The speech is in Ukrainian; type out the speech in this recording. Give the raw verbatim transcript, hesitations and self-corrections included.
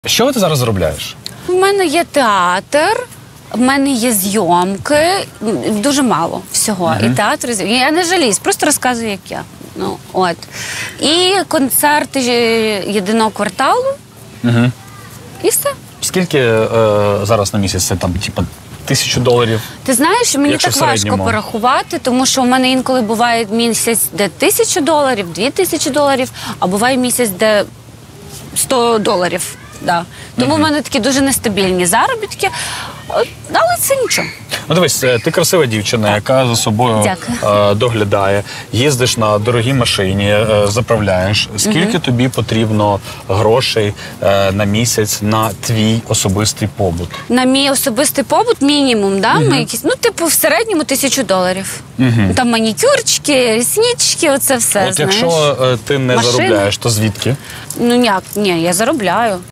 Що ти зараз заробляєш? У мене є театр, в мене є зйомки, дуже мало всього. Uh-huh. І театр, і зйомки. Я не жаліюсь, просто розказую, як я. Ну, от. І концерти єдиного кварталу, uh-huh. і все. Скільки е, зараз на місяць? Це там, типу, тисячу доларів? Ти знаєш, мені Якщо так важко порахувати, тому що у мене інколи буває місяць, де тисячу доларів, дві тисячі доларів, а буває місяць, де сто доларів. Да. Тому в mm-hmm. мене такі дуже нестабільні заробітки, але це нічого. Ну дивись, ти красива дівчина, яка за собою е, доглядає, їздиш на дорогій машині, е, заправляєш. Скільки mm-hmm. тобі потрібно грошей е, на місяць на твій особистий побут? На мій особистий побут мінімум, да? Mm-hmm. Ми якісь, ну типу в середньому тисячу доларів. Mm-hmm. Там манікюрчики, ріснички, оце все. От знаєш. Якщо е, ти не Машини. заробляєш, то звідки? Ну ніяк, ні, я заробляю.